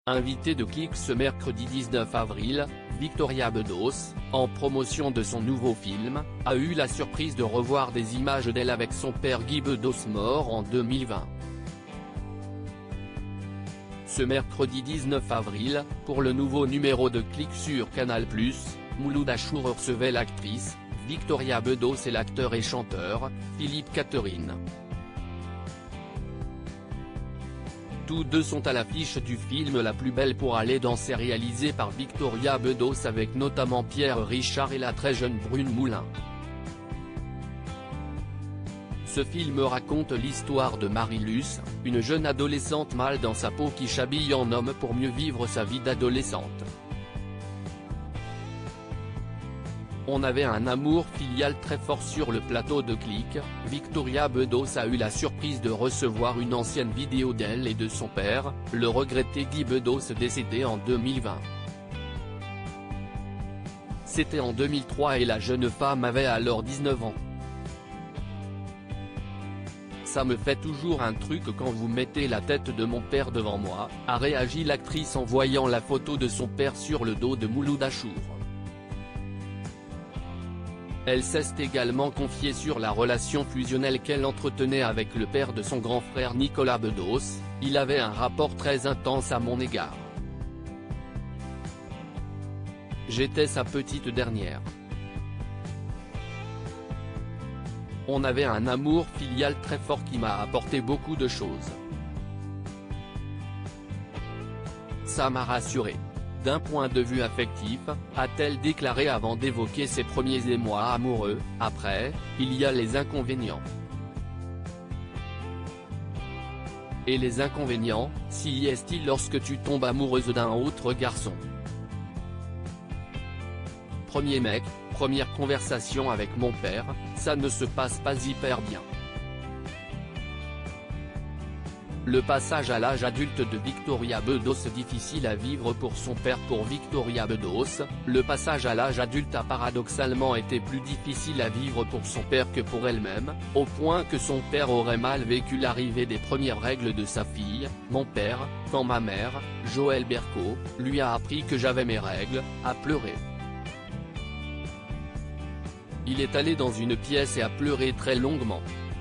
Invitée de Click ce mercredi 19 avril, Victoria Bedos, en promotion de son nouveau film, a eu la surprise de revoir des images d'elle avec son père Guy Bedos mort en 2020. Ce mercredi 19 avril, pour le nouveau numéro de Click sur Canal+, Mouloud Achour recevait l'actrice, Victoria Bedos et l'acteur et chanteur, Philippe Catherine. Tous deux sont à l'affiche du film La plus belle pour aller danser réalisé par Victoria Bedos avec notamment Pierre Richard et la très jeune Brune Moulin. Ce film raconte l'histoire de Marie-Luce, une jeune adolescente mal dans sa peau qui s'habille en homme pour mieux vivre sa vie d'adolescente. On avait un amour filial très fort sur le plateau de Click. Victoria Bedos a eu la surprise de recevoir une ancienne vidéo d'elle et de son père, le regretté Guy Bedos décédé en 2020. C'était en 2003 et la jeune femme avait alors 19 ans. Ça me fait toujours un truc quand vous mettez la tête de mon père devant moi, a réagi l'actrice en voyant la photo de son père sur le dos de Mouloud Achour. Elle s'est également confiée sur la relation fusionnelle qu'elle entretenait avec le père de son grand frère Nicolas Bedos. Il avait un rapport très intense à mon égard. J'étais sa petite dernière. On avait un amour filial très fort qui m'a apporté beaucoup de choses. Ça m'a rassuré. D'un point de vue affectif, a-t-elle déclaré avant d'évoquer ses premiers émois amoureux. Après, il y a les inconvénients. Et les inconvénients, si est-il lorsque tu tombes amoureuse d'un autre garçon. Premier mec, première conversation avec mon père, ça ne se passe pas hyper bien. Le passage à l'âge adulte de Victoria Bedos difficile à vivre pour son père. Pour Victoria Bedos, le passage à l'âge adulte a paradoxalement été plus difficile à vivre pour son père que pour elle-même, au point que son père aurait mal vécu l'arrivée des premières règles de sa fille. Mon père, quand ma mère, Joëlle Berco, lui a appris que j'avais mes règles, a pleuré. Il est allé dans une pièce et a pleuré très longuement.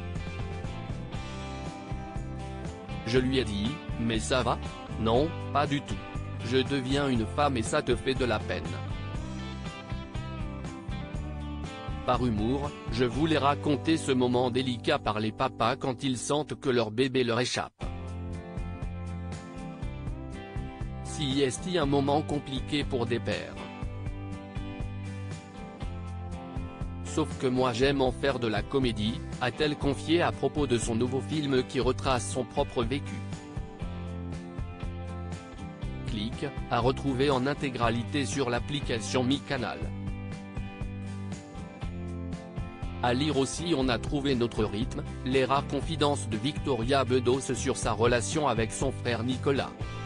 Je lui ai dit, mais ça va? Non, pas du tout. Je deviens une femme et ça te fait de la peine. Par humour, je voulais raconter ce moment délicat par les papas quand ils sentent que leur bébé leur échappe. Si est-il un moment compliqué pour des pères. Sauf que moi j'aime en faire de la comédie, a-t-elle confié à propos de son nouveau film qui retrace son propre vécu. Click, à retrouver en intégralité sur l'application MyCanal. À lire aussi on a trouvé notre rythme, les rares confidences de Victoria Bedos sur sa relation avec son frère Nicolas.